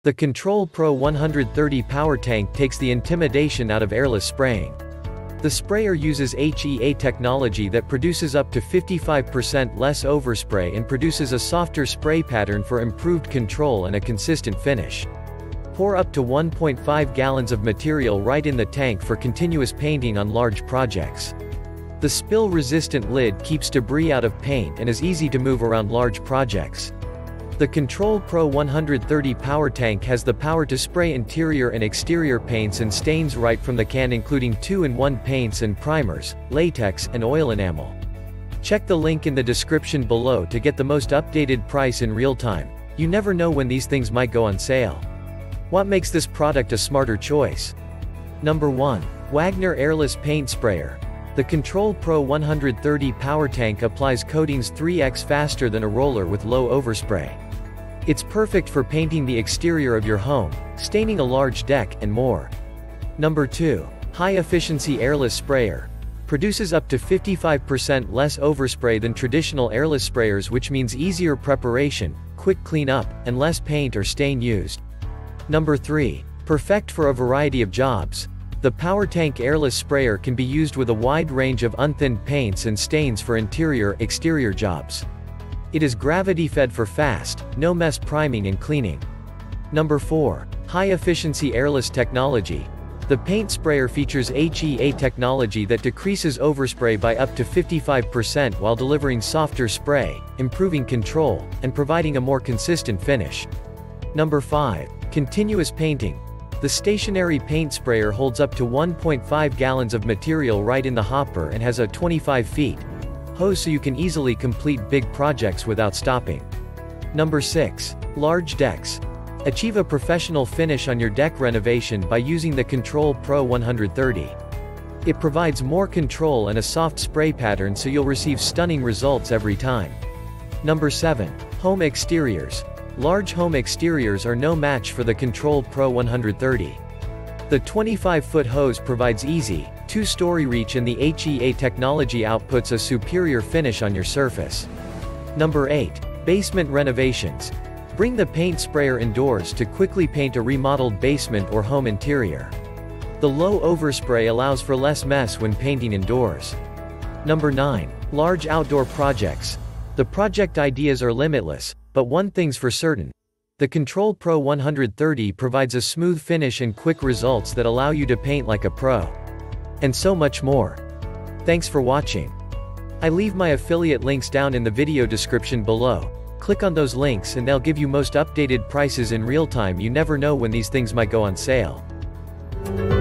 The Control Pro 130 power tank takes the intimidation out of airless spraying. The sprayer uses HEA technology that produces up to 55% less overspray and produces a softer spray pattern for improved control and a consistent finish. Pour up to 1.5 gallons of material right in the tank for continuous painting on large projects. The spill-resistant lid keeps debris out of paint and is easy to move around large projects. The Control Pro 130 power tank has the power to spray interior and exterior paints and stains right from the can, including 2-in-1 paints and primers, latex, and oil enamel. Check the link in the description below to get the most updated price in real time. You never know when these things might go on sale. What makes this product a smarter choice? Number 1. WAGNER Airless Paint Sprayer. The Control Pro 130 power tank applies coatings 3x faster than a roller with low overspray. It's perfect for painting the exterior of your home, staining a large deck, and more. Number 2. High-efficiency airless sprayer. Produces up to 55% less overspray than traditional airless sprayers, which means easier preparation, quick cleanup, and less paint or stain used. Number 3. Perfect for a variety of jobs. The power tank airless sprayer can be used with a wide range of unthinned paints and stains for interior-exterior jobs. It is gravity-fed for fast, no-mess priming and cleaning. Number 4. High-efficiency airless technology. The paint sprayer features HEA technology that decreases overspray by up to 55% while delivering softer spray, improving control, and providing a more consistent finish. Number 5. Continuous painting. The stationary paint sprayer holds up to 1.5 gallons of material right in the hopper and has a 25 feet hose so you can easily complete big projects without stopping. Number 6. Large decks. Achieve a professional finish on your deck renovation by using the Control Pro 130. It provides more control and a soft spray pattern so you'll receive stunning results every time. Number 7. Home exteriors. Large home exteriors are no match for the Control Pro 130. The 25-foot hose provides easy, 2-story reach, and the HEA technology outputs a superior finish on your surface. Number 8. Basement renovations. Bring the paint sprayer indoors to quickly paint a remodeled basement or home interior. The low overspray allows for less mess when painting indoors. Number 9. Large outdoor projects. The project ideas are limitless, but one thing's for certain. The Control Pro 130 provides a smooth finish and quick results that allow you to paint like a pro. And so much more. Thanks for watching. I leave my affiliate links down in the video description below. Click on those links and they'll give you most updated prices in real time. You never know when these things might go on sale.